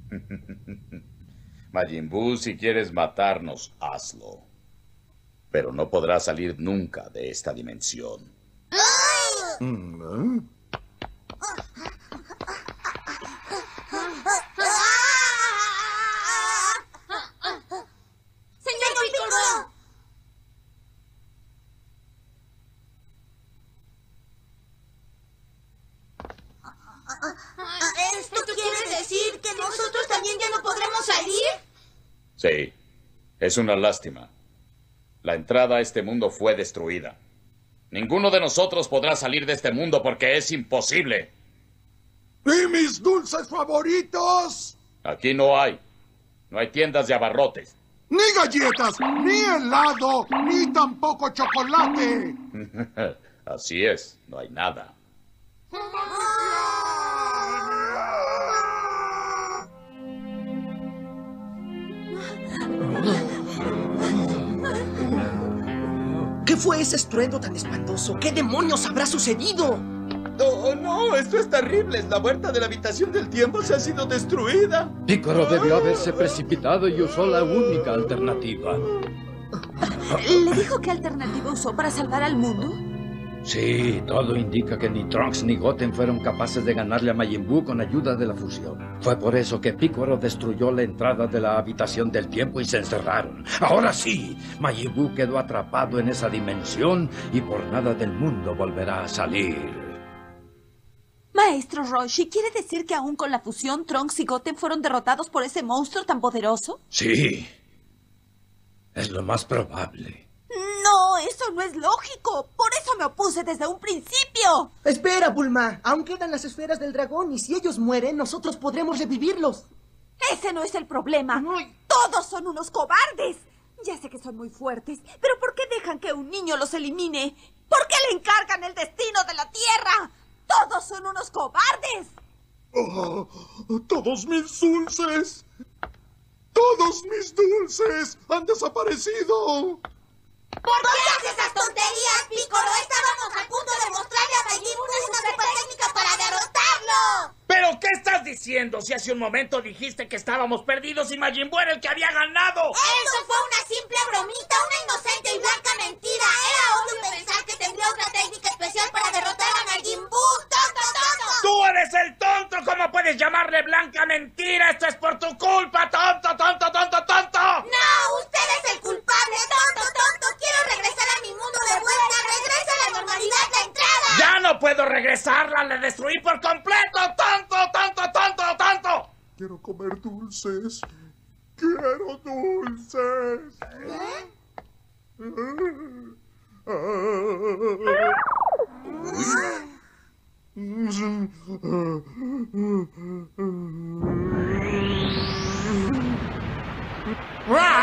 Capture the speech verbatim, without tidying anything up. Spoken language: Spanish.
Majin Buu, si quieres matarnos, hazlo. Pero no podrás salir nunca de esta dimensión. ¿Mm? ¡Señor Piccolo! ¿Esto quiere decir que nosotros también ya no podremos salir? Sí, es una lástima. La entrada a este mundo fue destruida. Ninguno de nosotros podrá salir de este mundo porque es imposible. ¿Y mis dulces favoritos? Aquí no hay. No hay tiendas de abarrotes. Ni galletas, ni helado, ni tampoco chocolate. Así es, no hay nada. ¿Qué fue ese estruendo tan espantoso? ¿Qué demonios habrá sucedido? ¡Oh, no! ¡Esto es terrible! La puerta de la habitación del tiempo se ha sido destruida. Piccolo debió haberse precipitado y usó la única alternativa. ¿Le dijo qué alternativa usó para salvar al mundo? Sí, todo indica que ni Trunks ni Goten fueron capaces de ganarle a Majin Buu con ayuda de la fusión. Fue por eso que Piccolo destruyó la entrada de la habitación del tiempo y se encerraron. Ahora sí, Majin Buu quedó atrapado en esa dimensión y por nada del mundo volverá a salir. Maestro Roshi, ¿quiere decir que aún con la fusión Trunks y Goten fueron derrotados por ese monstruo tan poderoso? Sí, es lo más probable. No, eso no es lógico. Por eso me opuse desde un principio. Espera, Bulma. Aún quedan las esferas del dragón y si ellos mueren, nosotros podremos revivirlos. Ese no es el problema. Ay. Todos son unos cobardes. Ya sé que son muy fuertes, pero ¿por qué dejan que un niño los elimine? ¿Por qué le encargan el destino de la Tierra? ¡Todos son unos cobardes! Oh, ¡todos mis dulces! ¡Todos mis dulces han desaparecido! ¿Por qué haces esas tonterías, Piccolo? Estábamos a punto de mostrarle a Majin Buu una super técnica para derrotarlo. ¿Pero qué estás diciendo? Si hace un momento dijiste que estábamos perdidos y Majin Buu era el que había ganado. Eso fue una simple bromita, una inocente y blanca mentira. Era obvio pensar que tendría otra técnica especial para derrotar a Majin Buu. ¡Tonto, tonto! ¡Tú eres el tonto! ¿Cómo puedes llamarle blanca mentira? ¡Esto es por tu culpa! ¡Tonto, tonto, tonto, tonto! No, usted es el culpable. ¡Tonto, tonto! Quiero regresar a mi mundo de vuelta. ¡Regresa a la normalidad la entrada! ¡Ya no puedo regresarla! ¡La destruí por completo! ¡Tonto, tonto, tonto, tonto! Quiero comer dulces. Quiero dulces. ¿Eh? ¡Ah!